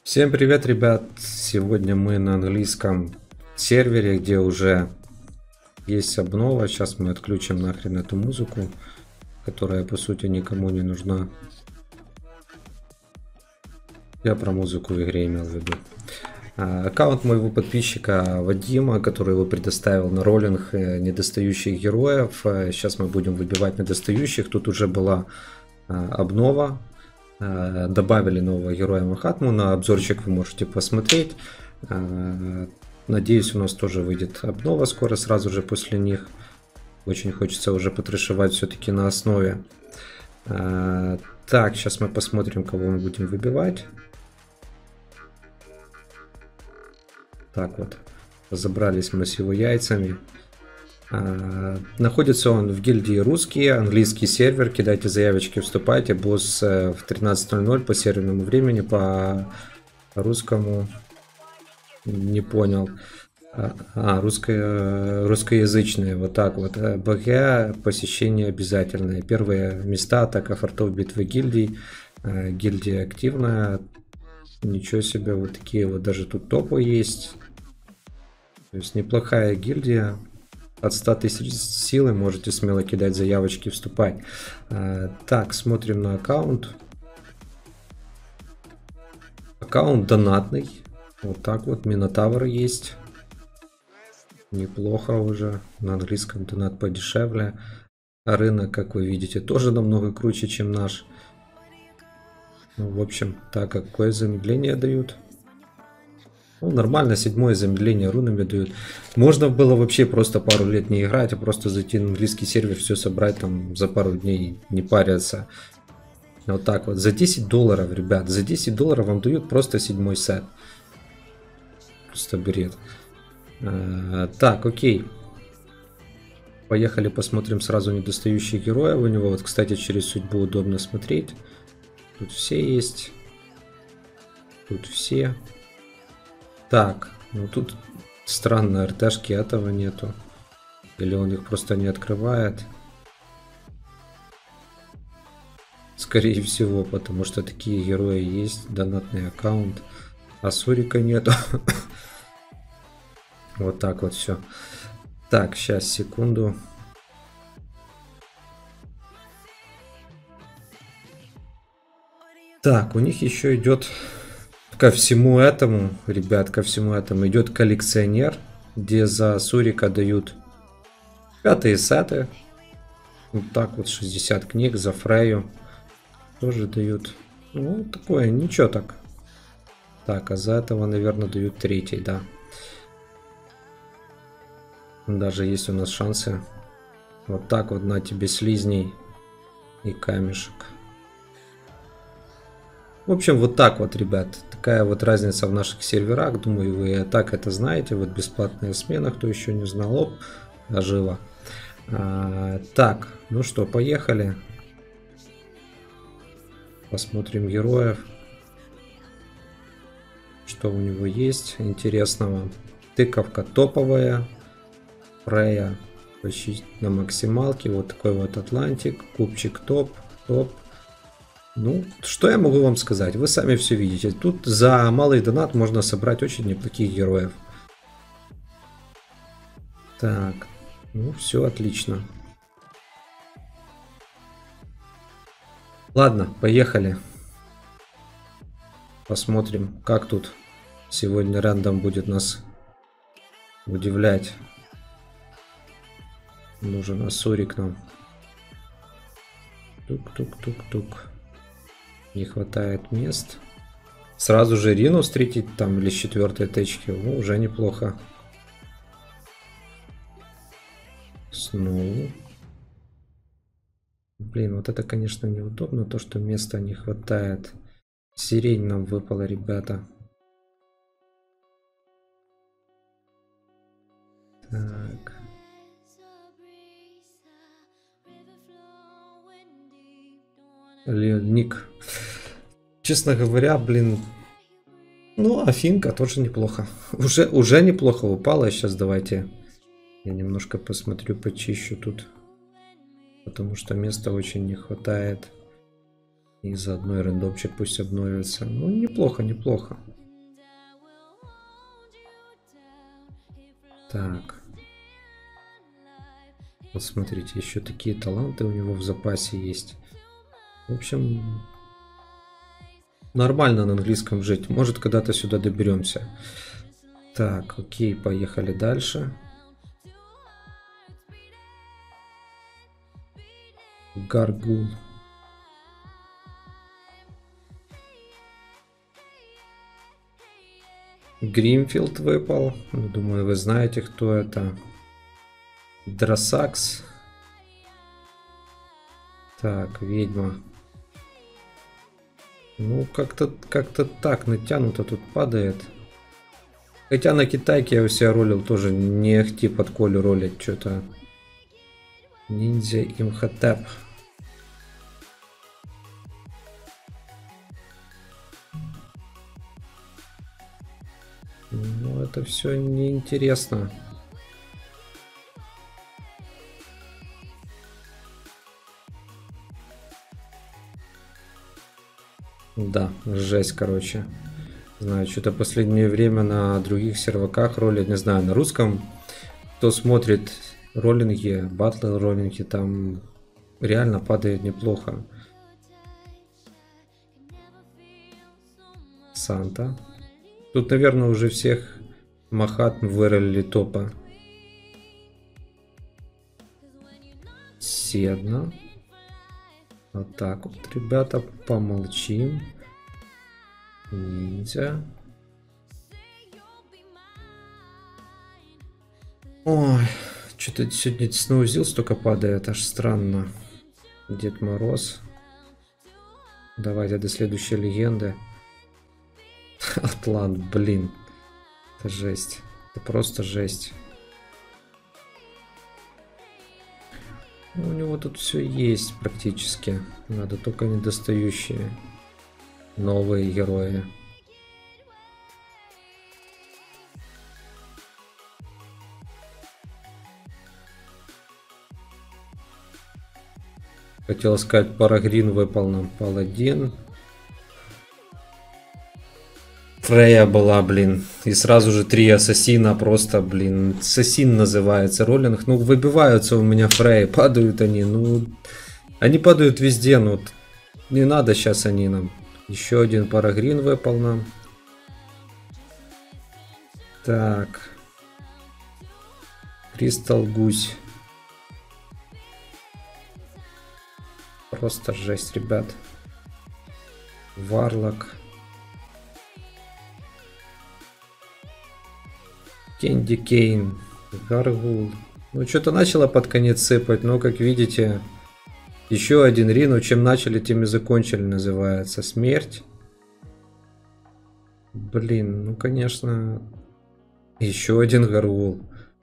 Всем привет, ребят! Сегодня мы на английском сервере, где уже есть обнова. Сейчас мы отключим нахрен эту музыку, которая по сути никому не нужна. Я про музыку в игре имел в виду. Аккаунт моего подписчика Вадима, который его предоставил на роллинг недостающих героев. Сейчас мы будем выбивать недостающих. Тут уже была обнова. Добавили нового героя Махатму. На обзорчик вы можете посмотреть. Надеюсь, у нас тоже выйдет обнова скоро, сразу же после них. Очень хочется уже потрешивать все-таки на основе. Так, сейчас мы посмотрим, кого мы будем выбивать. Так вот, разобрались мы с его яйцами. Находится он в гильдии русские, английский сервер. Кидайте заявочки, вступайте. Босс в 13:00 по серверному времени, по русскому не понял. Русскоязычные, вот так вот. БГ посещение обязательное. Первые места, атака фортов, битвы гильдий. Гильдия активная. Ничего себе, вот такие вот даже тут топы есть. То есть неплохая гильдия. От 100 тысяч силы можете смело кидать заявочки, вступать. Так, смотрим на аккаунт. Аккаунт донатный. Вот так вот, Минотавр есть. Неплохо уже. На английском донат подешевле. А рынок, как вы видите, тоже намного круче, чем наш. Ну, в общем, так, какое замедление дают? Ну, нормально, 7-е замедление рунами дают. Можно было вообще просто пару лет не играть, а просто зайти на английский сервер, все собрать там за пару дней, не париться. Вот так вот. За $10, ребят, за $10 вам дают просто 7-й сет. Просто бред. Так, окей. Поехали посмотрим сразу недостающие герои. У него вот, кстати, через судьбу удобно смотреть. Тут все есть. Тут все. Так, ну тут странно, РТшки этого нету. Или он их просто не открывает. Скорее всего, потому что такие герои есть. Донатный аккаунт. А Сурика нету. Вот так вот все. Так, сейчас, секунду. Так, у них еще идет... Ко всему этому, ребят, ко всему этому идет коллекционер, где за Сурика дают 5-е сеты. Вот так вот 60 книг, за Фрейю тоже дают. Ну, такое, ничего так. Так, а за этого, наверное, дают 3-й, да. Даже есть у нас шансы. Вот так вот на тебе слизней и камешек. В общем, вот так вот, ребят. Такая вот разница в наших серверах. Думаю, вы и так это знаете. Вот бесплатная смена, кто еще не знал. Оп, ожила. Так, ну что, поехали. Посмотрим героев. Что у него есть интересного. Тыковка топовая. Фрея почти на максималке. Вот такой вот Атлантик. Кубчик топ. Ну, что я могу вам сказать? Вы сами все видите. Тут за малый донат можно собрать очень неплохих героев. Так, ну все отлично. Ладно, поехали. Посмотрим, как тут сегодня рандом будет нас удивлять. Нужен Асурик нам. Тук-тук-тук-тук. Не хватает мест. Сразу же Рину встретить там или с 4-й течки. Ну, уже неплохо. Сноу. Блин, вот это, конечно, неудобно. То, что места не хватает. Сирень нам выпала, ребята. Так. Ник. Честно говоря, блин. Ну, Афинка тоже неплохо. Уже неплохо упала. Сейчас давайте я немножко посмотрю, почищу тут. Потому что места очень не хватает. И заодно и рандомчик пусть обновится. Ну, неплохо. Так. Вот смотрите, еще такие таланты у него в запасе есть. В общем, нормально на английском жить. Может, когда-то сюда доберемся. Так, окей, поехали дальше. Гаргул. Гримфилд выпал. Думаю, вы знаете, кто это. Дросакс. Так, ведьма. Ну, как-то так натянуто тут падает. Хотя на китайке я у себя ролил тоже не ахти под Колю ролить что-то. Ниндзя Имхотеп. Ну, это все неинтересно. Да, жесть, короче. Знаю, что-то последнее время на других серваках ролят, не знаю, на русском. Кто смотрит роллинги, батлы роллинги, там реально падает неплохо. Санта. Тут, наверное, уже всех Махатм выролили топа. Седна. Вот так вот, ребята, помолчим. Ниндзя. Ой, что-то сегодня сноузил столько падает, аж странно. Дед Мороз. Давайте до следующей легенды. Атлант, блин. Это жесть. Это просто жесть. У него тут все есть практически. Надо только недостающие новые герои. Хотел сказать, Парагрин выпал нам Паладин. Фрея была, блин. И сразу же 3 ассасина просто, блин. Ассасин называется роллинг. Ну, выбиваются у меня Фреи. Падают они. Ну, они падают везде. Ну, не надо сейчас они нам. Еще один Парагрин выпал нам. Так. Кристалл Гусь. Просто жесть, ребят. Варлок. Кенди Кейн. Гаргул. Ну, что-то начало под конец сыпать, но, как видите, еще один Рину. Чем начали, тем и закончили, называется. Смерть. Блин, ну, конечно, еще один Гаргул.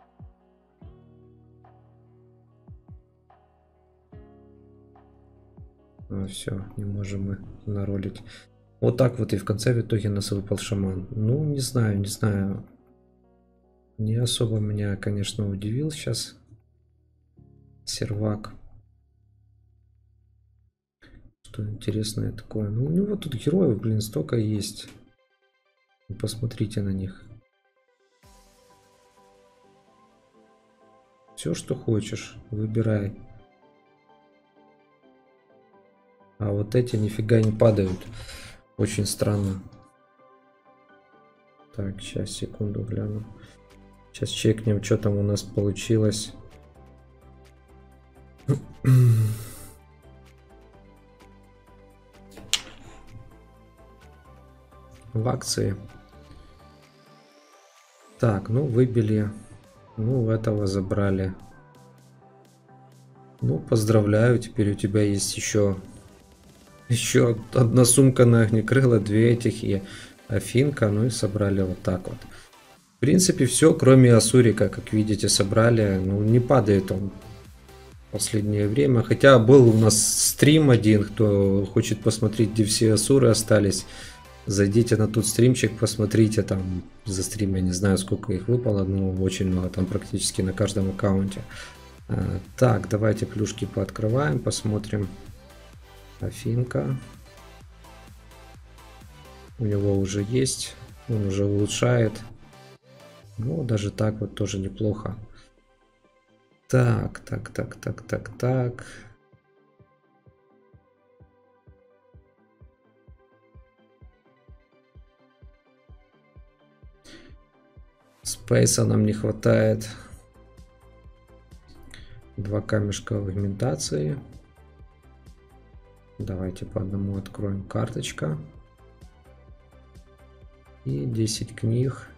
Ну, все, не можем мы наролить. Вот так вот и в конце в итоге нас выпал шаман. Ну, не знаю, не знаю. Не особо меня, конечно, удивил сейчас сервак. Что интересное такое. Ну, у него тут героев, блин, столько есть. Посмотрите на них. Все, что хочешь, выбирай. А вот эти нифига не падают. Очень странно. Так, сейчас, секунду гляну. Сейчас чекнем, что там у нас получилось. В акции. Так, ну выбили. Ну, этого забрали. Ну, поздравляю, теперь у тебя есть еще одна сумка на огнекрыло, 2 этих и Афинка. Ну и собрали вот так вот. В принципе, все, кроме Асурика, как видите, собрали. Ну, не падает он в последнее время. Хотя был у нас стрим один, кто хочет посмотреть, где все Асуры остались. Зайдите на тот стримчик, посмотрите, там за стрим, я не знаю, сколько их выпало, но очень много, там практически на каждом аккаунте. Так, давайте плюшки пооткрываем, посмотрим. Афинка. У него уже есть, он уже улучшает. Ну, даже так вот тоже неплохо. Так. Спейса нам не хватает. 2 камешка аугментации. Давайте по одному откроем. Карточка. И 10 книг.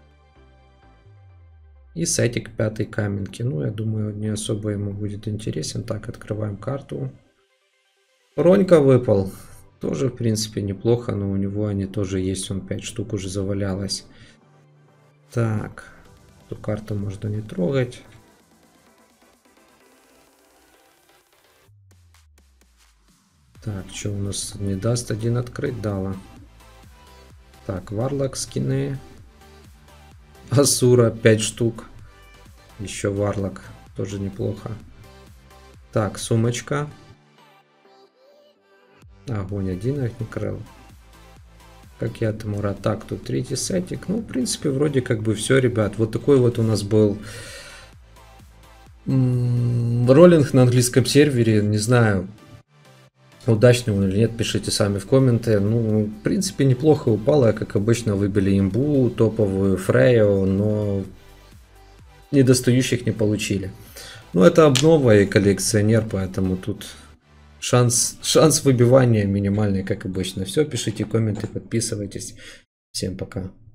И сетик 5 каменки. Ну, я думаю, не особо ему будет интересен. Так, открываем карту. Ронька выпал. Тоже, в принципе, неплохо, но у него они тоже есть. Он 5 штук уже завалялось. Так. Эту карту можно не трогать. Так, что у нас не даст один открыть? Дала. Так, Варлок скины. Асура 5 штук. Еще Варлок. Тоже неплохо. Так, сумочка. Огонь 1, Агникрел. Как я тому рад. Так, тут 3-й сетик. Ну, в принципе, вроде как бы все, ребят. Вот такой вот у нас был роллинг на английском сервере. Не знаю, удачный он или нет, пишите сами в комменты. Ну, в принципе, неплохо упало. Как обычно, выбили имбу, топовую Фрейю, но недостающих не получили. Ну, это обнова и коллекционер, поэтому тут шанс выбивания минимальный, как обычно. Все, пишите комменты, подписывайтесь. Всем пока.